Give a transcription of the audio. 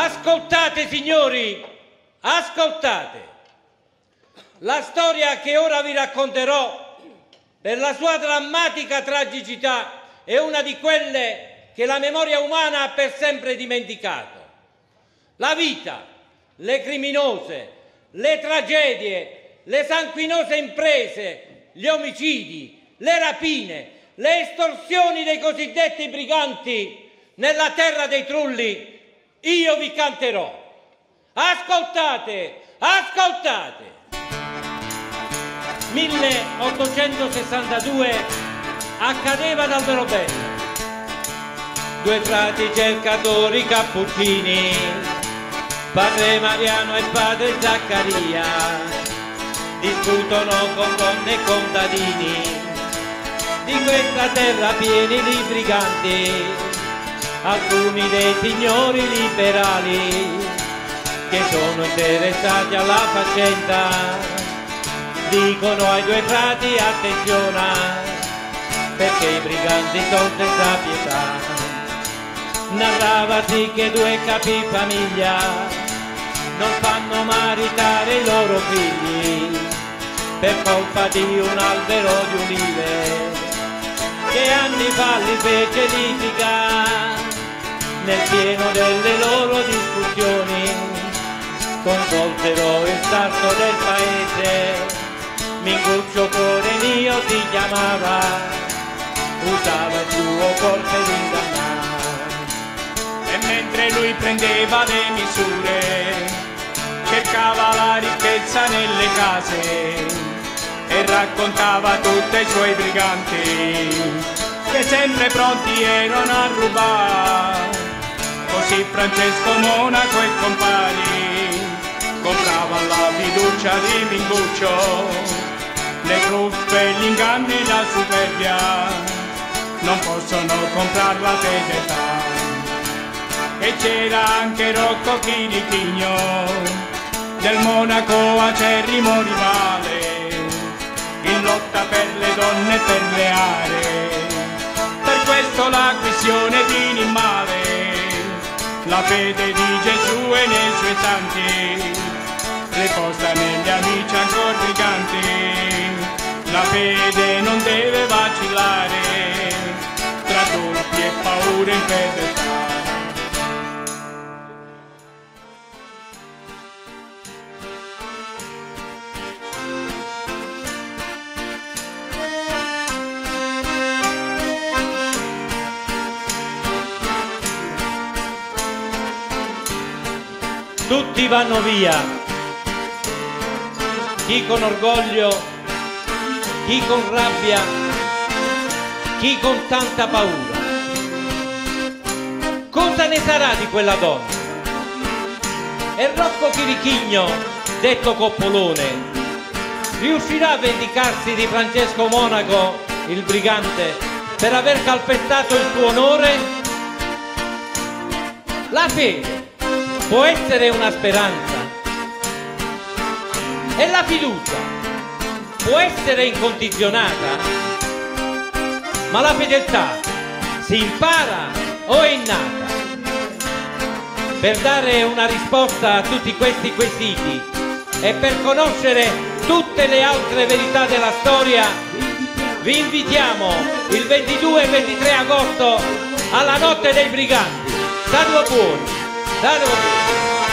Ascoltate, signori, ascoltate. La storia che ora vi racconterò, per la sua drammatica tragicità, è una di quelle che la memoria umana ha per sempre dimenticato. La vita, le criminose, le tragedie, le sanguinose imprese, gli omicidi, le rapine, le estorsioni dei cosiddetti briganti nella terra dei trulli, io vi canterò. Ascoltate, ascoltate. 1862 accadeva ad Alberobello. Due frati cercatori cappuccini, padre Mariano e padre Zaccaria, discutono con donne e contadini di questa terra pieni di briganti. Alcuni dei signori liberali che sono interessati alla faccenda dicono ai due frati attenzione, perché i briganti sono senza pietà. Narravasi che due capifamiglia non fanno maritare i loro figli per colpa di un albero di ulive che anni fa li fece edificare. Nel pieno delle loro discussioni coinvolsero il sarto del paese. Minguccio cuore mio si chiamava, usava il suo col per ingannare. E mentre lui prendeva le misure, cercava la ricchezza nelle case e raccontava tutti i suoi briganti che sempre pronti erano a rubare. Così Francesco Monaco e compagni compravano la fiducia di Minguccio, le truffe, gli inganni e la superbia non possono comprare la fedeltà. E c'era anche Rocco Chirichigno, del Monaco acerrimo rivale, in lotta per le donne e per le aree. Per questo la questione di male, la fede di Gesù e nei suoi santi riposa negli amici ancora briganti. La fede non deve vacillare tra dubbi e paure e infedeltà. Tutti vanno via, chi con orgoglio, chi con rabbia, chi con tanta paura. Cosa ne sarà di quella donna? E Rocco Chirichigno, detto Coppolone, riuscirà a vendicarsi di Francesco Monaco, il brigante, per aver calpestato il suo onore? La fede può essere una speranza e la fiducia può essere incondizionata, ma la fedeltà si impara o è innata? Per dare una risposta a tutti questi quesiti e per conoscere tutte le altre verità della storia, vi invitiamo il 22 e 23 agosto alla Notte dei Briganti. State buoni! State buoni!